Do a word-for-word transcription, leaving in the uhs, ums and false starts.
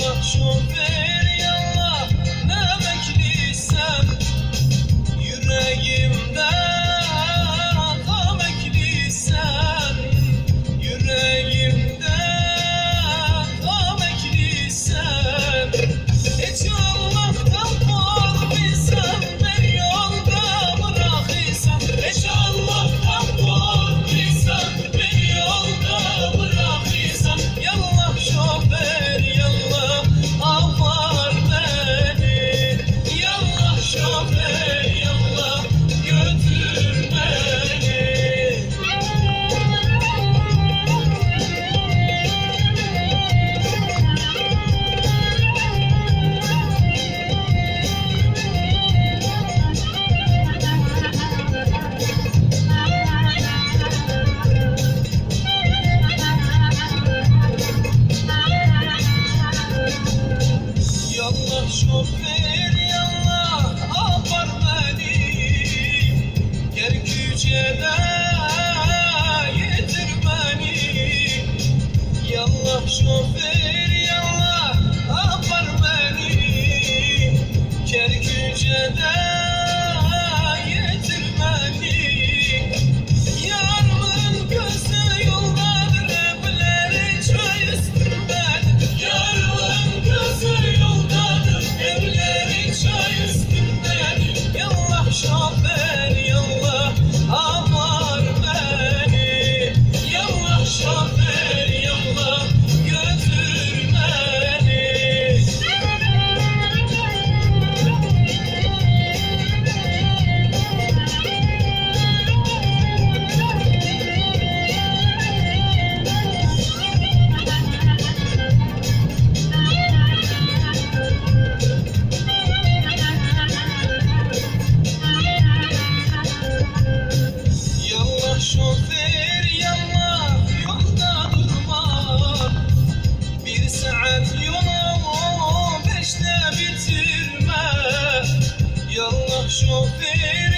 Yallah şoför yallah, ne bekliyorsun? Yüreğimde tam ekliyorsun. Yüreğimde tam ekliyorsun. Hiç Allah'tan korkmuyorsan, beni yolda bırakırsan. Hiç Allah'tan korkmuyorsan, beni yolda bırakırsan. Yallah şoför yallah, apar beni. Yallah şoför yallah, götür beni. Yallah şoför yallah, apar beni. Kerküce'de getir beni. Yallah şoför yallah, apar beni. Kerküce'de getir beni. Yarımın gözü yoldadır, evleri çay üstündedir. Yarımın gözü yoldadır, evleri çay üstündedir. Yallah şoför yallah, apar beni. Yallah şoför yallah, götür beni. Yallah şoför yallah, yolda durma. Bir saat yolu beşte bitirme. Yallah şoför